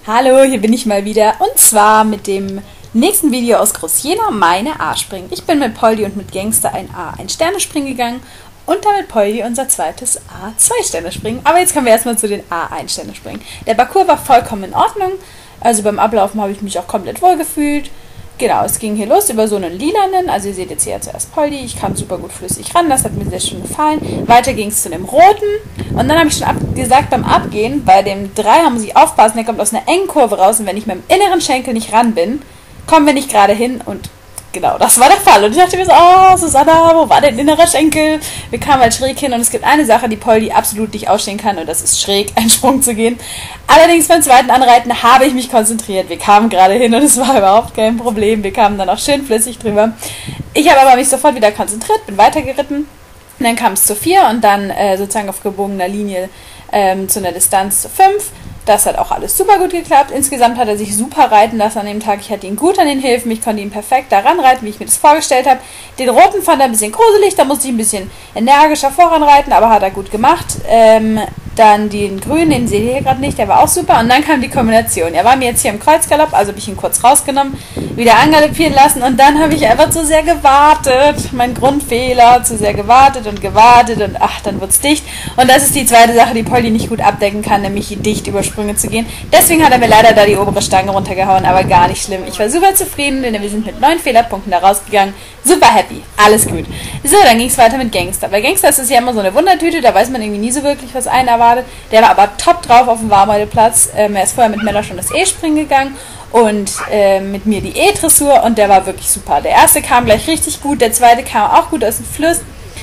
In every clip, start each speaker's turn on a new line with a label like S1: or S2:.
S1: Hallo, hier bin ich mal wieder und zwar mit dem nächsten Video aus Groß-Jena, meine A-Springen. Ich bin mit Poldi und mit Gangster ein A-1-Sterne-Springen gegangen und dann mit Poldi unser zweites A-2-Sterne-Springen. Aber jetzt kommen wir erstmal zu den A-1-Sterne-Springen. Der Parcours war vollkommen in Ordnung, also beim Ablaufen habe ich mich auch komplett wohl gefühlt. Genau, es ging hier los über so einen lilanen, also ihr seht jetzt hier zuerst Poldi, ich kam super gut flüssig ran, das hat mir sehr schön gefallen. Weiter ging es zu dem roten und dann habe ich schon gesagt beim Abgehen, bei dem Dreier muss ich aufpassen, der kommt aus einer engen Kurve raus und wenn ich mit dem inneren Schenkel nicht ran bin, kommen wir nicht gerade hin und genau, das war der Fall. Und ich dachte mir so, oh Susanna, wo war denn innerer Schenkel? Wir kamen halt schräg hin und es gibt eine Sache, die Poldi absolut nicht ausstehen kann und das ist schräg einen Sprung zu gehen. Allerdings beim zweiten Anreiten habe ich mich konzentriert. Wir kamen gerade hin und es war überhaupt kein Problem. Wir kamen dann auch schön flüssig drüber. Ich habe aber mich sofort wieder konzentriert, bin weitergeritten. Und dann kam es zu 4 und dann sozusagen auf gebogener Linie zu einer Distanz zu 5. Das hat auch alles super gut geklappt. Insgesamt hat er sich super reiten lassen an dem Tag. Ich hatte ihn gut an den Hilfen. Ich konnte ihn perfekt daran reiten, wie ich mir das vorgestellt habe. Den roten fand er ein bisschen gruselig. Da musste ich ein bisschen energischer voranreiten, aber hat er gut gemacht. Dann den grünen, den seht ihr hier gerade nicht. Der war auch super. Und dann kam die Kombination. Er war mir jetzt hier im Kreuzgalopp, also habe ich ihn kurz rausgenommen, wieder angaloppieren lassen. Und dann habe ich einfach zu sehr gewartet. Mein Grundfehler, zu sehr gewartet und ach, dann wird's dicht. Und das ist die zweite Sache, die Poldi nicht gut abdecken kann, nämlich dicht über Sprünge zu gehen. Deswegen hat er mir leider da die obere Stange runtergehauen, aber gar nicht schlimm. Ich war super zufrieden, denn wir sind mit 9 Fehlerpunkten da rausgegangen. Super happy. Alles gut. So, dann ging es weiter mit Gangster. Bei Gangster ist es ja immer so eine Wundertüte, da weiß man irgendwie nie so wirklich, was einen erwartet. Der war aber top drauf auf dem Warmheideplatz. Er ist vorher mit Mella schon das E-Springen gegangen und mit mir die E-Dressur und der war wirklich super. Der erste kam gleich richtig gut, der zweite kam auch gut aus dem Fluss.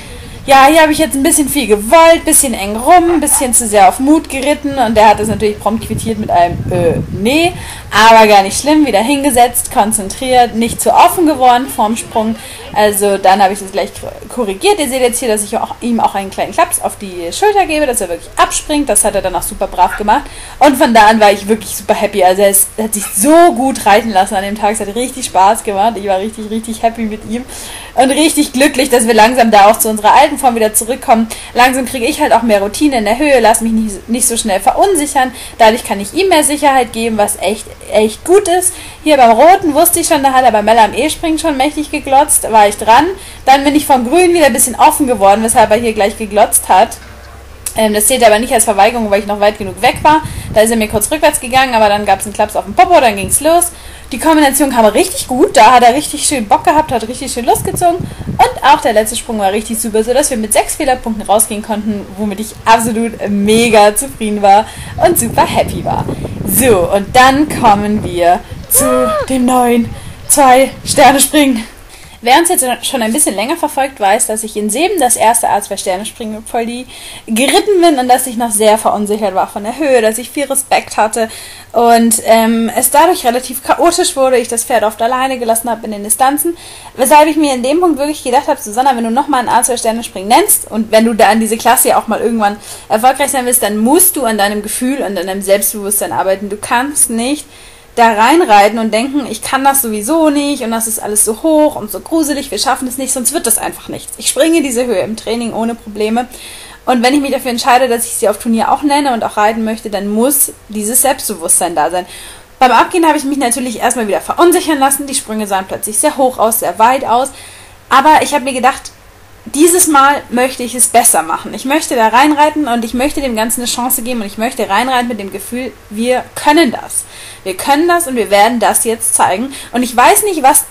S1: Ja, hier habe ich jetzt ein bisschen viel gewollt, bisschen eng rum, ein bisschen zu sehr auf Mut geritten und der hat das natürlich prompt quittiert mit einem nee, aber gar nicht schlimm, wieder hingesetzt, konzentriert, nicht zu offen geworden vorm Sprung, also dann habe ich das gleich korrigiert. Ihr seht jetzt hier, dass ich ihm auch einen kleinen Klaps auf die Schulter gebe, dass er wirklich abspringt, das hat er dann auch super brav gemacht und von da an war ich wirklich super happy, also er hat sich so gut reiten lassen an dem Tag, es hat richtig Spaß gemacht, ich war richtig, richtig happy mit ihm und richtig glücklich, dass wir langsam da auch zu unserer alten Form wieder zurückkommen. Langsam kriege ich halt auch mehr Routine in der Höhe, lasse mich nicht so schnell verunsichern. Dadurch kann ich ihm mehr Sicherheit geben, was echt gut ist. Hier beim Roten wusste ich schon, da hat er bei Mella am E-Springen schon mächtig geglotzt, war ich dran. Dann bin ich vom Grün wieder ein bisschen offen geworden, weshalb er hier gleich geglotzt hat. Das zählt aber nicht als Verweigerung, weil ich noch weit genug weg war. Da ist er mir kurz rückwärts gegangen, aber dann gab es einen Klaps auf den Popo, dann ging es los. Die Kombination kam richtig gut, da hat er richtig schön Bock gehabt, hat richtig schön losgezogen und auch der letzte Sprung war richtig super, sodass wir mit 6 Fehlerpunkten rausgehen konnten, womit ich absolut mega zufrieden war und super happy war. So, und dann kommen wir zu dem neuen 2-Sterne-Springen. Wer uns jetzt schon ein bisschen länger verfolgt, weiß, dass ich in Seeben das erste A2-Sterne-Springen mit Poldi geritten bin und dass ich noch sehr verunsichert war von der Höhe, dass ich viel Respekt hatte und es dadurch relativ chaotisch wurde, ich das Pferd oft alleine gelassen habe in den Distanzen, weshalb ich mir in dem Punkt wirklich gedacht habe, Susanna, wenn du nochmal ein A2-Sterne-Springen nennst und wenn du da an diese Klasse ja auch mal irgendwann erfolgreich sein willst, dann musst du an deinem Gefühl und an deinem Selbstbewusstsein arbeiten. Du kannst nicht da reinreiten und denken, ich kann das sowieso nicht und das ist alles so hoch und so gruselig, wir schaffen es nicht, sonst wird das einfach nichts. Ich springe diese Höhe im Training ohne Probleme und wenn ich mich dafür entscheide, dass ich sie auf Turnier auch nenne und auch reiten möchte, dann muss dieses Selbstbewusstsein da sein. Beim Abgehen habe ich mich natürlich erstmal wieder verunsichern lassen, die Sprünge sahen plötzlich sehr hoch aus, sehr weit aus, aber ich habe mir gedacht, dieses Mal möchte ich es besser machen. Ich möchte da reinreiten und ich möchte dem Ganzen eine Chance geben und ich möchte reinreiten mit dem Gefühl, wir können das. Wir können das und wir werden das jetzt zeigen. Und ich weiß nicht, was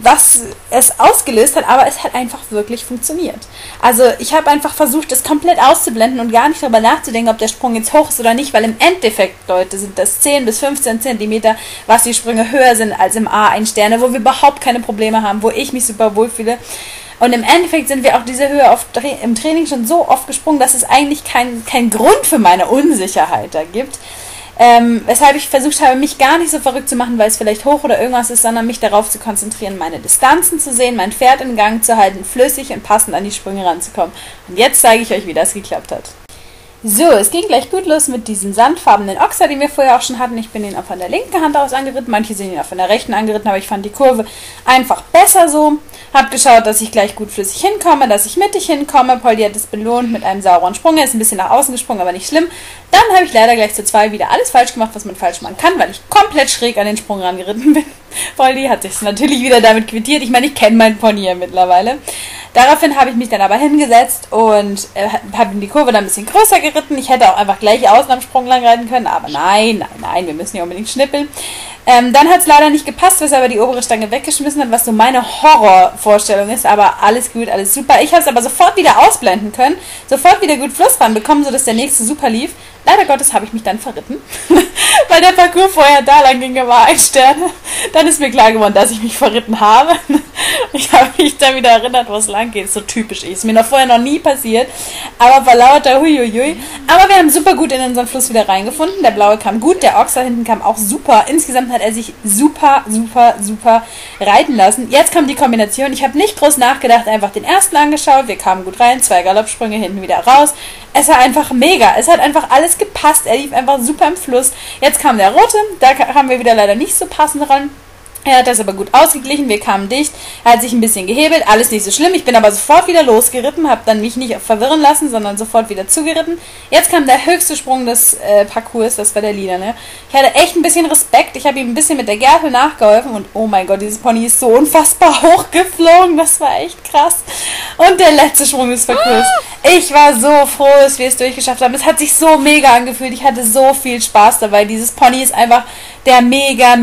S1: es ausgelöst hat, aber es hat einfach wirklich funktioniert. Also ich habe einfach versucht, das komplett auszublenden und gar nicht darüber nachzudenken, ob der Sprung jetzt hoch ist oder nicht, weil im Endeffekt, Leute, sind das 10 bis 15 Zentimeter, was die Sprünge höher sind als im A1-Sterne, wo wir überhaupt keine Probleme haben, wo ich mich super wohlfühle. Und im Endeffekt sind wir auch diese Höhe im Training schon so oft gesprungen, dass es eigentlich kein Grund für meine Unsicherheit da gibt. Weshalb ich versucht habe, mich gar nicht so verrückt zu machen, weil es vielleicht hoch oder irgendwas ist, sondern mich darauf zu konzentrieren, meine Distanzen zu sehen, mein Pferd in Gang zu halten, flüssig und passend an die Sprünge ranzukommen. Und jetzt zeige ich euch, wie das geklappt hat. So, es ging gleich gut los mit diesem sandfarbenen Ochser, den wir vorher auch schon hatten. Ich bin ihn auch von der linken Hand aus angeritten. Manche sind ihn auch von der rechten angeritten, aber ich fand die Kurve einfach besser so. Hab geschaut, dass ich gleich gut flüssig hinkomme, dass ich mittig hinkomme. Poldi hat es belohnt mit einem sauberen Sprung. Er ist ein bisschen nach außen gesprungen, aber nicht schlimm. Dann habe ich leider gleich zu 2 wieder alles falsch gemacht, was man falsch machen kann, weil ich komplett schräg an den Sprung rangeritten bin. Poldi hat sich natürlich wieder damit quittiert. Ich meine, ich kenne meinen Pony ja mittlerweile. Daraufhin habe ich mich dann aber hingesetzt und habe in die Kurve dann ein bisschen größer geritten. Ich hätte auch einfach gleich außen am Sprung lang reiten können, aber nein, wir müssen ja unbedingt schnippeln. Dann hat es leider nicht gepasst, weshalb er die obere Stange weggeschmissen hat, was so meine Horrorvorstellung ist, aber alles gut, alles super. Ich habe es aber sofort wieder ausblenden können, sofort wieder gut Fluss ranbekommen, sodass der nächste super lief. Leider Gottes habe ich mich dann verritten, weil der Parcours vorher da lang ging, war 1 Stern. Dann ist mir klar geworden, dass ich mich verritten habe. Ich habe mich dann wieder erinnert, wo es lang geht. So typisch ist mir vorher noch nie passiert. Aber vor lauter huiuiui. Aber wir haben super gut in unseren Fluss wieder reingefunden. Der blaue kam gut, der Ochser hinten kam auch super. Insgesamt hat er sich super reiten lassen. Jetzt kommt die Kombination. Ich habe nicht groß nachgedacht, einfach den ersten angeschaut. Wir kamen gut rein, 2 Galoppsprünge, hinten wieder raus. Es war einfach mega. Es hat einfach alles gepasst. Er lief einfach super im Fluss. Jetzt kam der rote. Da haben wir wieder leider nicht so passend ran. Er hat das aber gut ausgeglichen, wir kamen dicht, er hat sich ein bisschen gehebelt, alles nicht so schlimm. Ich bin aber sofort wieder losgeritten, habe dann mich nicht verwirren lassen, sondern sofort wieder zugeritten. Jetzt kam der höchste Sprung des Parcours, das war der Lila. Ich hatte echt ein bisschen Respekt, ich habe ihm ein bisschen mit der Gerte nachgeholfen und oh mein Gott, dieses Pony ist so unfassbar hochgeflogen, das war echt krass. Und der letzte Sprung des Parcours. Ich war so froh, dass wir es durchgeschafft haben. Es hat sich so mega angefühlt, ich hatte so viel Spaß dabei. Dieses Pony ist einfach der mega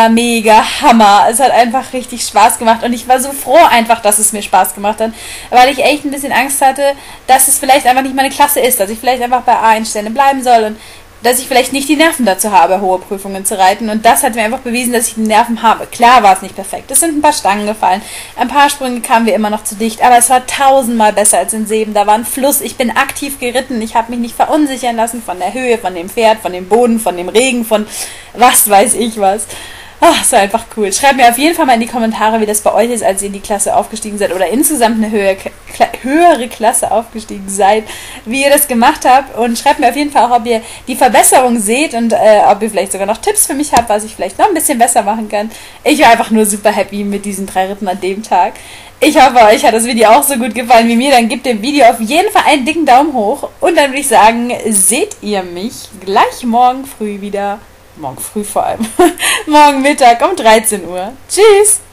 S1: Hammer. Es hat einfach richtig Spaß gemacht und ich war so froh einfach, dass es mir Spaß gemacht hat, weil ich echt ein bisschen Angst hatte, dass es vielleicht einfach nicht meine Klasse ist, dass ich vielleicht einfach bei A1 Sterne bleiben soll und dass ich vielleicht nicht die Nerven dazu habe, hohe Prüfungen zu reiten. Und das hat mir einfach bewiesen, dass ich die Nerven habe. Klar war es nicht perfekt. Es sind ein paar Stangen gefallen. Ein paar Sprünge kamen wir immer noch zu dicht. Aber es war 1000-mal besser als in Seeben. Da war ein Fluss. Ich bin aktiv geritten. Ich habe mich nicht verunsichern lassen von der Höhe, von dem Pferd, von dem Boden, von dem Regen, von was weiß ich was. Ach, ist einfach cool. Schreibt mir auf jeden Fall mal in die Kommentare, wie das bei euch ist, als ihr in die Klasse aufgestiegen seid oder insgesamt eine höhere Klasse aufgestiegen seid, wie ihr das gemacht habt. Und schreibt mir auf jeden Fall auch, ob ihr die Verbesserung seht und ob ihr vielleicht sogar noch Tipps für mich habt, was ich vielleicht noch ein bisschen besser machen kann. Ich war einfach nur super happy mit diesen 3 Ritten an dem Tag. Ich hoffe, euch hat das Video auch so gut gefallen wie mir. Dann gebt dem Video auf jeden Fall einen dicken Daumen hoch. Und dann würde ich sagen, seht ihr mich gleich morgen früh wieder. Morgen früh vor allem. Morgen Mittag um 13 Uhr. Tschüss!